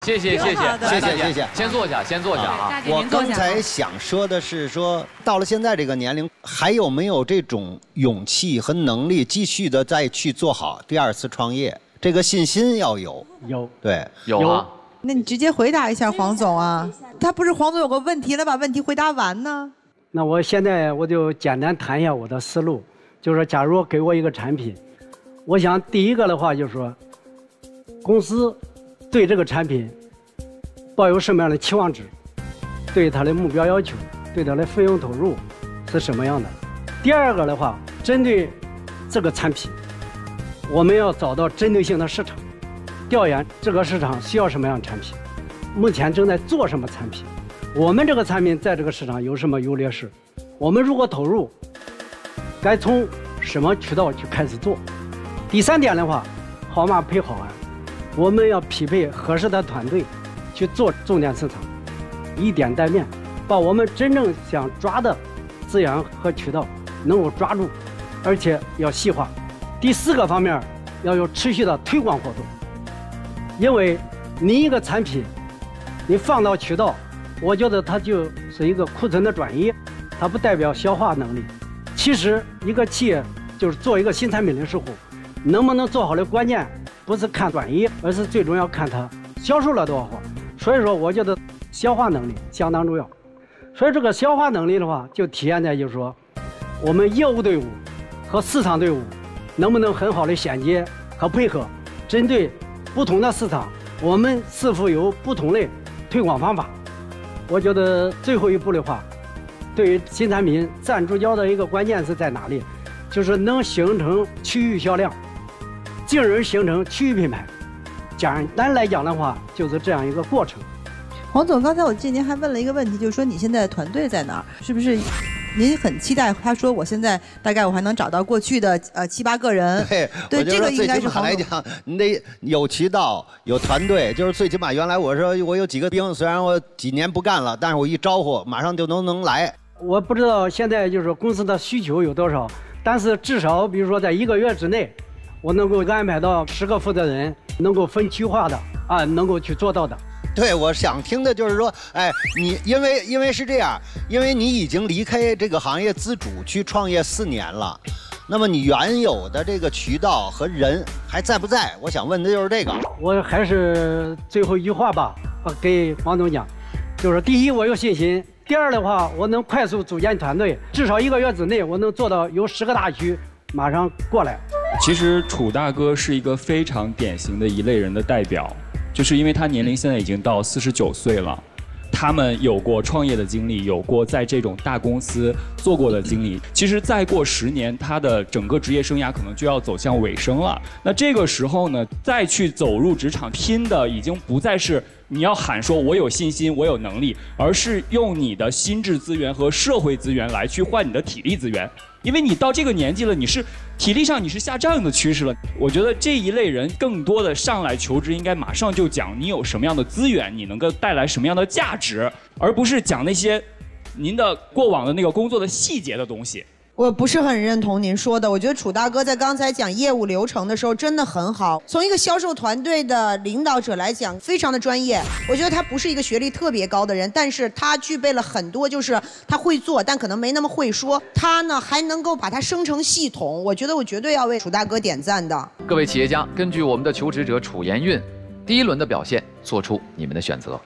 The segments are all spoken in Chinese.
谢谢，先坐下，先坐下啊。 我刚才想说的是说，到了现在这个年龄，还有没有这种勇气和能力，继续的再去做好第2次创业？这个信心要有。 有。 对， 有啊。 那你直接回答一下黄总啊，他不是黄总有个问题了，把问题回答完呢？ 那我现在我就简单谈一下我的思路，就是说，假如给我一个产品，我想第一个的话就是说，公司对这个产品抱有什么样的期望值，对它的目标要求，对它的费用投入是什么样的。第二个的话，针对这个产品，我们要找到针对性的市场，调研这个市场需要什么样的产品，目前正在做什么产品，我们这个产品在这个市场有什么优劣势，我们如果投入，该从什么渠道去开始做。第3点的话，好马配好鞍，我们要匹配合适的团队去做重点市场，以点带面，把我们真正想抓的资源和渠道能够抓住，而且要细化。第4个方面要有持续的推广活动，因为你一个产品你放到渠道，我觉得它就是一个库存的转移，它不代表消化能力。其实一个企业就是做一个新产品的时候，能不能做好的关键不是看转移，而是最终要看它销售了多少。所以说我觉得消化能力相当重要。所以这个消化能力的话，就体现在就是说，我们业务队伍和市场队伍能不能很好的衔接和配合，针对不同的市场，我们是否有不同的推广方法。我觉得最后一步的话，对于新产品站住脚的一个关键是在哪里，就是能形成区域销量，进而形成区域品牌。简单来讲的话，就是这样一个过程。 黄总，刚才我记得您还问了一个问题，就是说你现在团队在哪儿？是不是您很期待？他说我现在大概我还能找到过去的7、8个人。 对， 这个应该是黄总来讲，你得有渠道、有团队，就是最起码原来我说我有几个兵，虽然我几年不干了，但是我一招呼马上就能来。 我不知道现在就是公司的需求有多少，但是至少比如说在1个月之内，我能够安排到10个负责人，能够分区化的能够去做到的。 对，我想听的就是说，哎，你因为是这样，因为你已经离开这个行业自主去创业4年了，那么你原有的这个渠道和人还在不在？我想问的就是这个。 我还是最后一句话吧，给王总讲，就是第一，我有信心；第二的话，我能快速组建团队，至少1个月之内，我能做到有10个大区马上过来。 其实楚大哥是一个非常典型的一类人的代表。就是因为他年龄现在已经到49岁了，他们有过创业的经历，有过在这种大公司做过的经历。其实再过10年，他的整个职业生涯可能就要走向尾声了。那这个时候呢，再去走入职场拼的已经不再是你要喊说我有信心，我有能力，而是用你的心智资源和社会资源来去换你的体力资源。因为你到这个年纪了，你是体力上你是下降的趋势了。我觉得这一类人更多的上来求职，应该马上就讲你有什么样的资源，你能够带来什么样的价值，而不是讲那些您的过往的那个工作的细节的东西。 我不是很认同您说的，我觉得楚大哥在刚才讲业务流程的时候真的很好。从一个销售团队的领导者来讲，非常的专业。我觉得他不是一个学历特别高的人，但是他具备了很多，就是他会做，但可能没那么会说。他呢还能够把它生成系统，我觉得我绝对要为楚大哥点赞的。 各位企业家，根据我们的求职者楚延运第1轮的表现，做出你们的选择。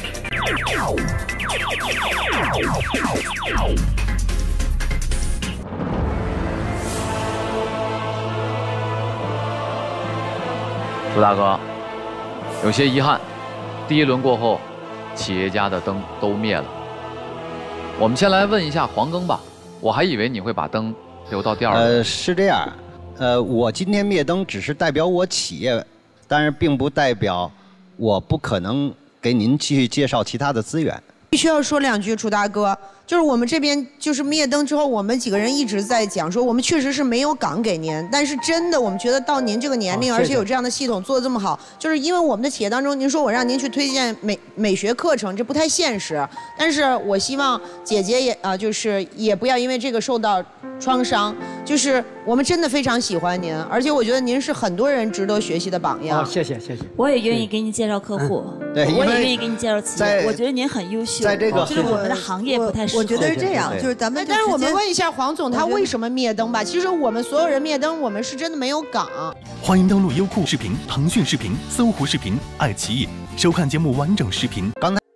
楚大哥，有些遗憾，第1轮过后，企业家的灯都灭了。我们先来问一下黄庚吧，我还以为你会把灯留到第2轮。 是这样，我今天灭灯只是代表我企业，但是并不代表我不可能给您去介绍其他的资源。 必须要说2句，楚大哥， 就是我们这边就是灭灯之后，我们几个人一直在讲说，我们确实是没有岗给您，但是真的我们觉得到您这个年龄，而且有这样的系统做得这么好，就是因为我们的企业当中，您说我让您去推荐美学课程，这不太现实。但是我希望姐姐也就是也不要因为这个受到创伤。就是我们真的非常喜欢您，而且我觉得您是很多人值得学习的榜样。 谢谢谢谢。 我也愿意给你介绍客户， 对， 我也愿意给你介绍企业。我觉得您很优秀， 在这个就是我们的行业不太适合。 我觉得是这样，就是咱们。 但是我们问一下黄总，他为什么灭灯吧？其实我们所有人灭灯，我们是真的没有岗。 欢迎登录优酷视频、腾讯视频、搜狐视频、爱奇艺收看节目完整视频。 刚才。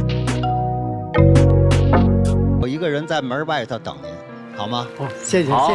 在门外头等您，好吗？ 谢谢。好。